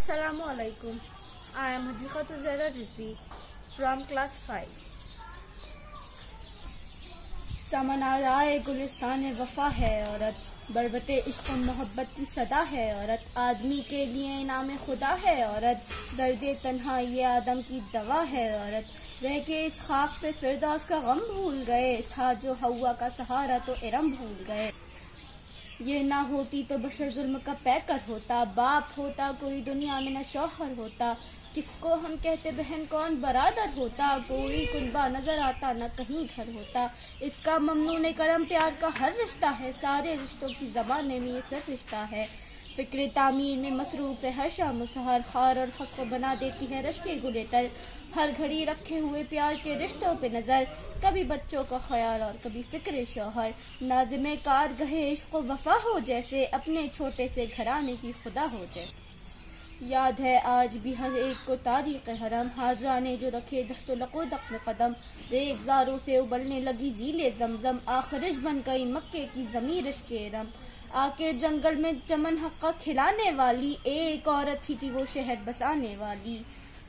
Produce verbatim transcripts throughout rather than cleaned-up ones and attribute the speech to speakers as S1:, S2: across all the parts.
S1: Assalamu alaikum. I am Hadikhatul Zahra Rizvi from class five. चमनाराए Gulistan वफा है औरत, बरबते इश्क मोहब्बत की सदा है औरत, आदमी के लिए इनाम खुदा है औरत, दर्द तन्हा ये आदम की दवा है औरत, रह के इस खाक पे फिरदौस का गम भूल गए, था जो हवा का सहारा तो इरम भूल गए। ये ना होती तो बशर जुल्म का पैकर होता, बाप होता कोई दुनिया में न शौहर होता, किसको हम कहते बहन कौन बरादर होता, कोई कुनबा नजर आता न कहीं घर होता। इसका ममनून करम प्यार का हर रिश्ता है, सारे रिश्तों की ज़माने में ये सिर्फ रिश्ता है। फिक्र तामीर में मसरूफ है हर शाम सहर, खार और खस को बना देती है रश्के गुलेतर, हर घड़ी रखे हुए प्यार के रिश्तों पे नज़र, कभी बच्चों का ख्याल और कभी फिक्र शौहर, नाज़िमे कार गहे इश्क वफा हो जैसे, अपने छोटे से घराने की खुदा हो जाए। याद है आज भी हर एक को तारीख़ हरम, हाजराने जो रखे दस्तो लकोदक में कदम, रेगजारों से उबलने लगी झीले जमजम, आखिरिश बन गई मक्के की ज़मीर इश्क़े रम, आके जंगल में चमन हक्का खिलाने वाली, एक औरत ही थी वो शहर बसाने वाली।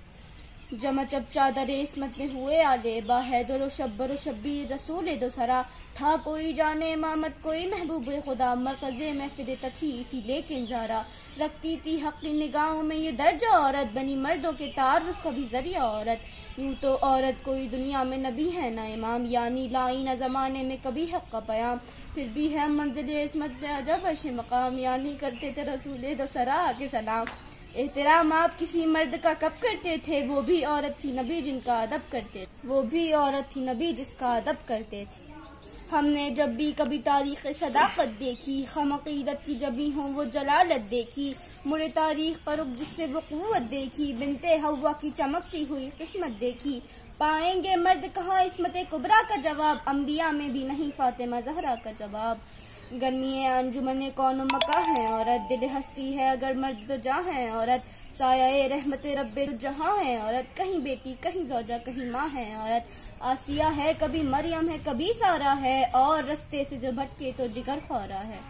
S1: जमा जब चादर इसमत में हुए आले बा, हैदर व शब्बर व शब्बीर रसूल दो सरा, था कोई जाने इमामत कोई महबूब खुदा, मरकज़े महफिल तथी थी लेकिन ज़ारा, रखती थी हक़ की निगाहों में ये दर्जा औरत, बनी मर्दों के तारुफ का भी जरिया औरत। यूँ तो औरत कोई दुनिया में नबी है ना इमाम, यानी लाई न ज़माने में कभी हक़ का बयां, फिर भी है मंजिल इसमत अजब अर्श मकाम, यानी करते थे रसूल दो सरा के सलाम। एहतराम आप किसी मर्द का कब करते थे, वो भी औरत थी नबी जिनका अदब करते वो भी औरत थी नबी जिसका अदब करते थे। हमने जब भी कभी तारीख़ सदाक़त देखी, खम अक़ीदत की जब भी हों वो जलालत देखी, मुड़े तारीख़ पर रुख जिससे वो क़ुव्वत देखी, बिनते हव्वा की चमकती हुई किस्मत देखी, पाएंगे मर्द कहाँ इस्मत कुबरा का जवाब, अंबिया में भी नहीं फातिमा ज़हरा का जवाब। गर्मी अंजुमन कौन मका है औरत, दिल हस्ती है अगर मर्द तो जहाँ है औरत, साया रहमत रब्बे जहाँ है औरत, कहीं बेटी कहीं ज़ौजा कहीं माँ है औरत, आसिया है कभी मरियम है कभी सारा है, और रस्ते से जो भटके तो जिगर ख्वारा है।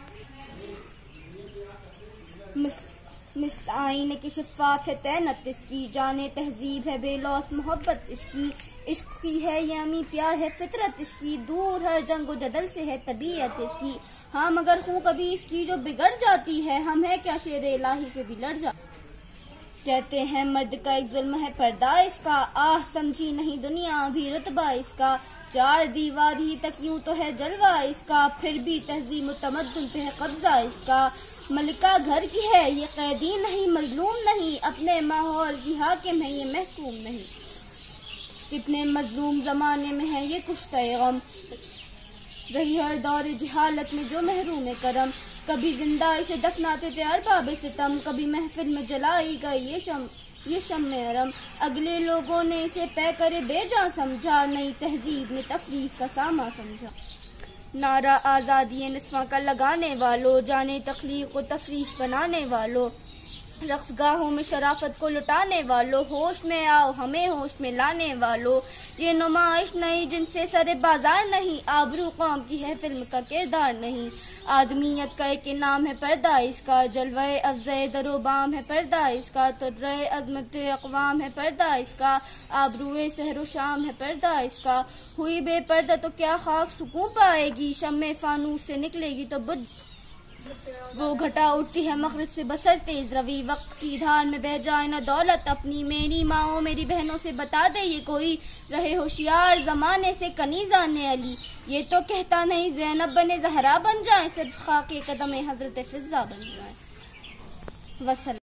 S1: मिस्ल आईने की शफ़ाफ़ है तैनत इसकी, जाने तहजीब है बेलौस मोहब्बत इसकी, इश्क की है यामी प्यार है फितरत इसकी, दूर हर जंग जदल से है तबीयत इसकी, हाँ मगर हूँ कभी इसकी जो बिगड़ जाती है, हम है क्या शेर इलाही से भी लड़ जा। कहते हैं मर्द का एक जुल्म है पर्दा इसका, आह समझी नहीं दुनिया अभी रुतबा इसका, चार दीवार ही तक यूं तो है जलवा इसका, फिर भी तहजीब तमद्दुन पे है कब्जा इसका। मलिका घर की है ये कैदी नहीं मजलूम नहीं, अपने माहौल की हाकिम है ये महकूम नहीं, कितने मजलूम जमाने में है ये कुफ्ते गम, रही हर दौर जहालत में जो महरूम करम, कभी जिंदा इसे दफनाते थे अरबाब सितम, कभी महफिल में जलाई गई ये शम ये शम अरम, अगले लोगों ने इसे पै करे बेजा समझा, नई तहजीब ने तफरीक का सामा समझा। नारा आज़ादी निस्वां का लगाने वालों, जाने तख्लीक को तफरीक बनाने वालों, रक्सगाहों में शराफत को लुटाने वालों, होश में आओ हमें होश में लाने वालों, ये नुमाइश नहीं जिनसे सरे बाजार नहीं, आबरू कौम की है फिल्म का किरदार नहीं, आदमियत का एक नाम है पर्दा इसका, जलवे अफ़ज़े दरोबाम है पर्दा इसका, तुर्रे अज़मत अक़वाम है पर्दा इसका, आबरूए सहरो शाम है पर्दा इसका, हुई बेपर्दा तो क्या खाक सुकून पाएगी, शम्मे फानूस से निकलेगी तो बुझ वो घटा उठती है मग़रिब से बसर तेज रवि, वक्त की धार में बह जाए न दौलत अपनी, मेरी माओ मेरी बहनों से बता दे ये कोई, रहे होशियार जमाने से कनीज़ा ने अली, ये तो कहता नहीं ज़ैनब बने ज़हरा बन जाए, सिर्फ खाके कदम हज़रत फ़िज़्ज़ा बन जाए। वसलाम।